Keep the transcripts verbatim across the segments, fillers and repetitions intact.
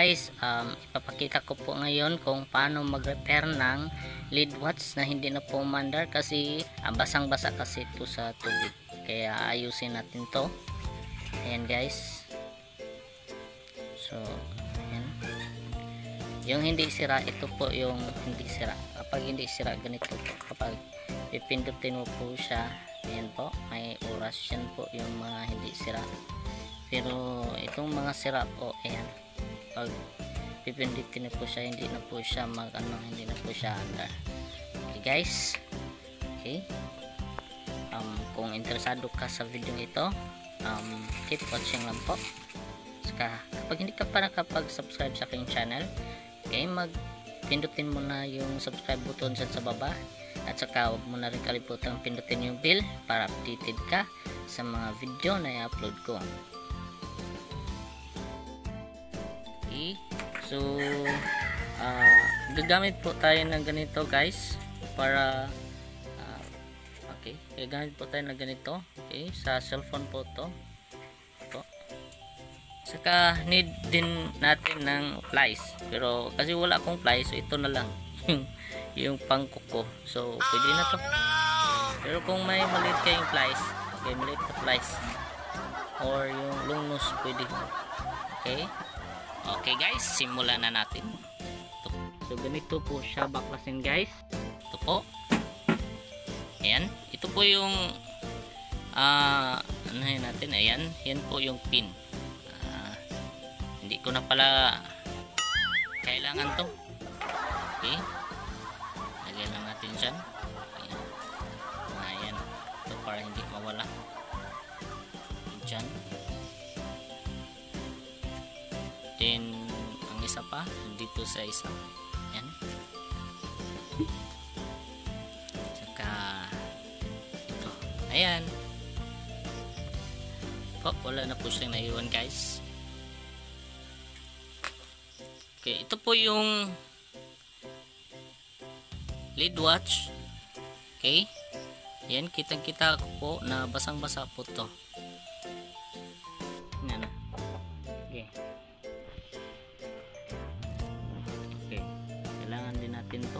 guys, um, ipapakita ko po ngayon kung paano mag-repair ng lead watch na hindi na po umandar kasi ah, basang-basa kasi ito sa tubig. Kaya ayusin natin to. Ayan guys. So, ayan. Yung hindi sira, ito po yung hindi sira. Kapag hindi sira, ganito po. Kapag pipindutin mo po siya, ayan po, may oras yan po yung mga hindi sira. Pero itong mga sira po, ayan, pag pipindutin na po siya, hindi na po siya mag ano, hindi na po siya andar. Okay guys, okay, um, kung interesado ka sa video ito, um, keep watching lang po. Saka, kapag hindi ka pa nakapag-subscribe sa aking channel, okay, mag pindutin mo na yung subscribe button dyan sa baba, at saka huwag mo na rin kalimutan pindutin yung bell para updated ka sa mga video na i-upload ko. Okay, so uh, gagamit po tayo ng ganito guys para uh, okay, gagamit po tayo ng ganito. Okay, sa cellphone po to. Ito. Saka need din natin ng plies, pero kasi wala akong plies, so ito na lang yung yung pangkuko, so pwede na to. Pero kung may maliit kayong plies, okay, maliit na plies or yung long nose pwede. Okay, okay guys, simulan na natin. Ito. So ganito po siya baklasin guys. Ito po, ayan, ito po yung ah uh, ano yun natin, ayan, yan po yung pin. Hindi ko na pala kailangan to. Okay, lagyan lang natin dyan. Ayan, ayan. Ito para hindi mawala dyan. Then ang isa pa dito sa isa. Ayan, saka ito, ayan po, wala na po siyang naiwan guys. Okay, ito po yung lead watch. Okay, yan, kitang kita ko po na basang basa po to. Yan na. Okay, okay, kailangan din natin to.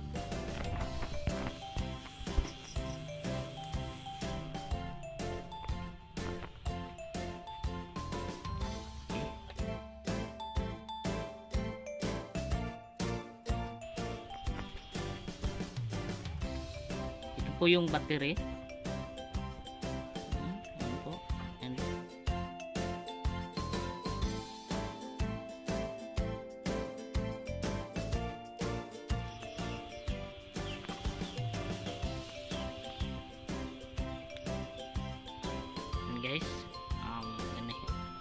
Po yung battery. Ayan po. Ayan. Ayan guys, um, ganun.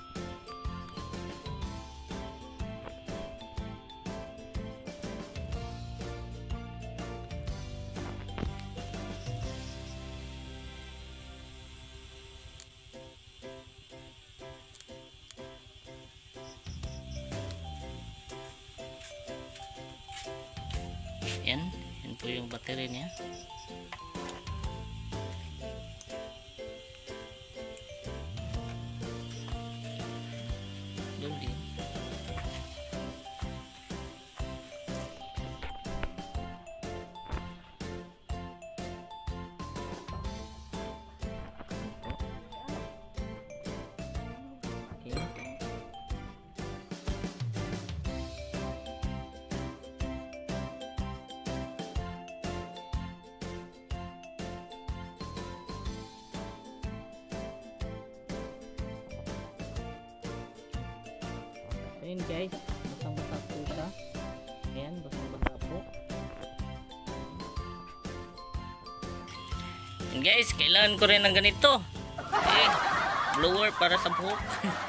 Yan, yan po yung battery niya. Doon din. Ayan guys, basang-basa po siya. Ayan, basang-basa po. Ayan guys, kailangan ko rin ng ganito. Okay, blower para sa buhok.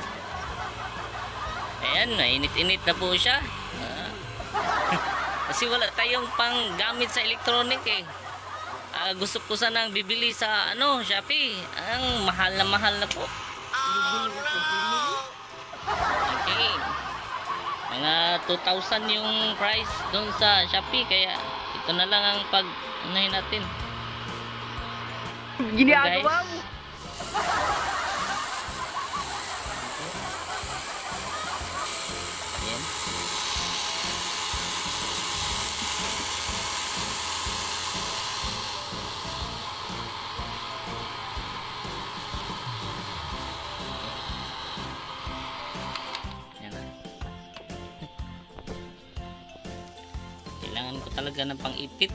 Ayan, mainit-init na po siya. Ah. Kasi wala tayong pang gamit sa electronic eh. Ah, gusto ko sanang bibili sa ano, Shopee. Ang mahal na mahal na po. Okay, mga two thousand yung price doon sa Shopee, kaya ito na lang ang pag unahin natin. Ginagawa mo. Ayan. talaga ng pang-ipit.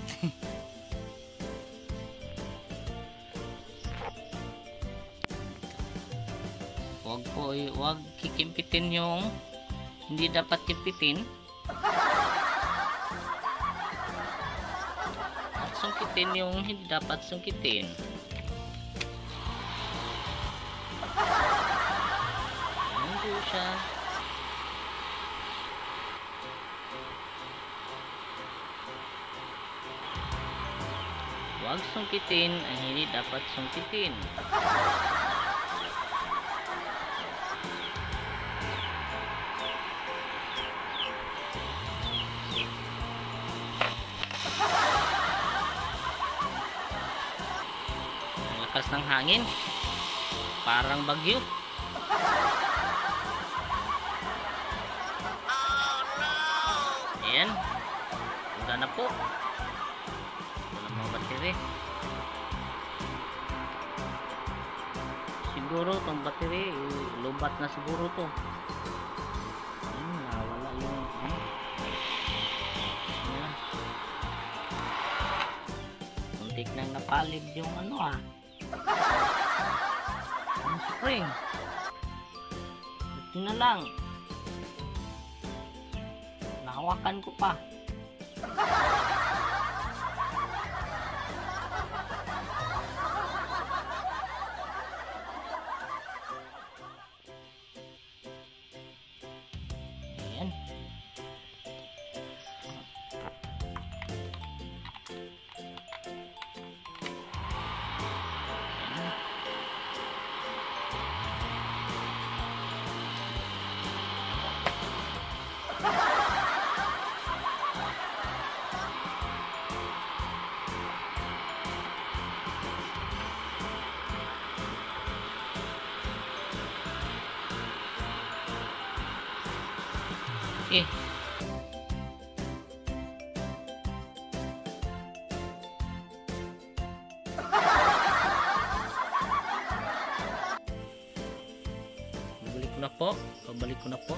Wag po, wag kikimpitin yung hindi dapat kimpitin. At sungkitin yung hindi dapat sungkitin. Ayan po siya. Huwag sungkitin ang hindi dapat sungkitin. Ang lakas ng hangin. Parang bagyo. Ayan. Handa na po. Battery. Siguro tong battery lubat na siguro to. Ayun, nawala yung ano. Ayan. Muntik nang napalib yung ano ah. Yung spring. Ito na lang. Nahawakan ko pa. Ayan. Okay. Babalik ko na po. Babalik ko na po.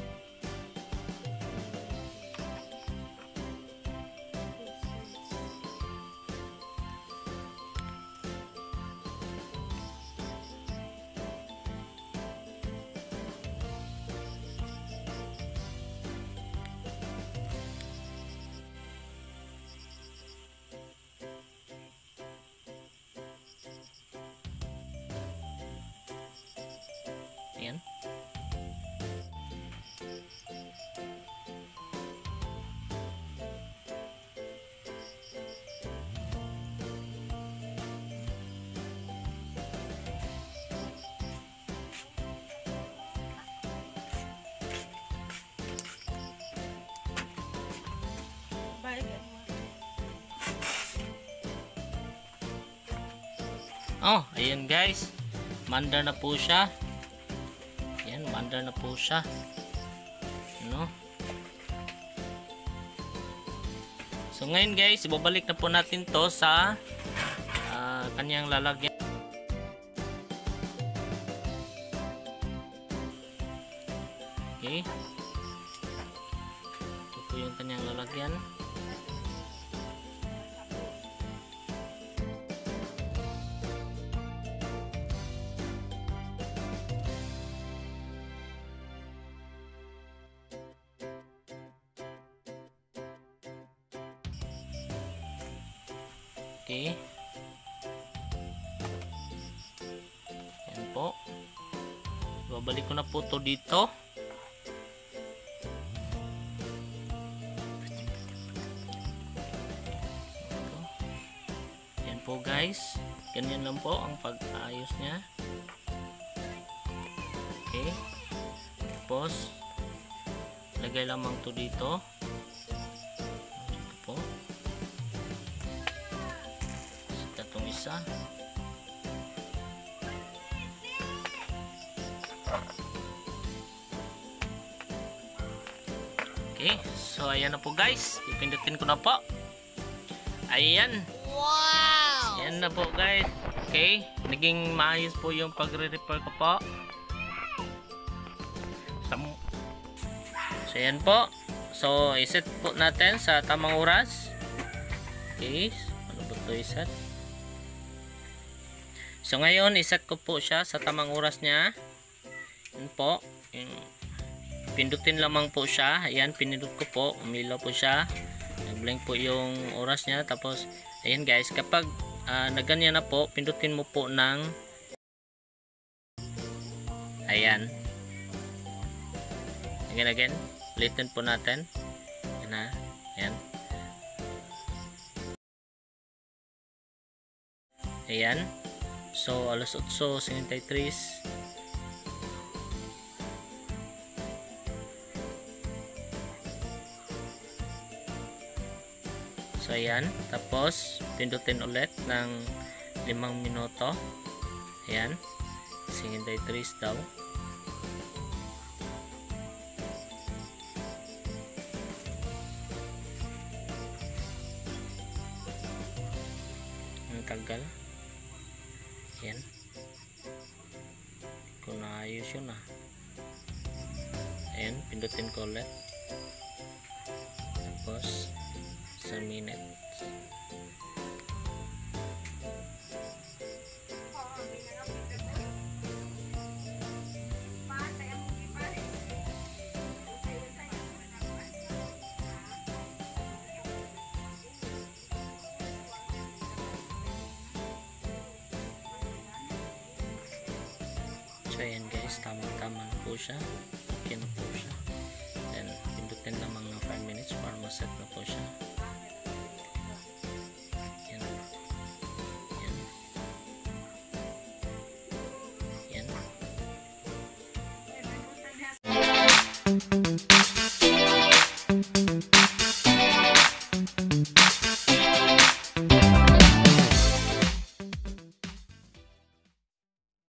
Ayan. Oh, ayan guys. Mandar na po siya. Ayan, mandar na po siya. No? So ngayon guys, ibabalik na po natin to sa uh, kanyang lalagyan. Okay. Ito po yung kanyang lalagyan. Okay. Yan po. Babalik ko na po to dito. Yan po guys. Ganyan lang po ang pag-ayos niya. Okay. Tapos lagay lamang to dito. Dito po. Itong isa. Okay, so ayan na po guys. Ipindutin ko na po. Ayan. Wow! Ayan na po guys. Okay, naging maayos po yung pagre-repair ko po. So ayan po. So iset po natin sa tamang oras. Okay, ano ba ito iset? So ngayon iset ko po siya sa tamang oras niya. Yun po, yung pindutin lamang po siya. Ayan, pinindot ko po, umilaw po siya, nag-blink po yung oras niya. Tapos ayan guys, kapag uh, naganyan na po, pindutin mo po ng ayan, again again, ulitin po natin. Ayan na, ayan. Ayan, so alas otso sesenta y tres. So ayan, tapos pindutin ulit ng limang minuto. Ayan, sesenta y tres daw. Ang tagal. Ayan, kung naayos yun ah. Ayan, pindutin ko ulit. Tapos sa minutes. So ayan guys, tama-tama na po siya. Okay na po siya. Then pindutin na mga five minutes para maset na po siya. Yan. Yan.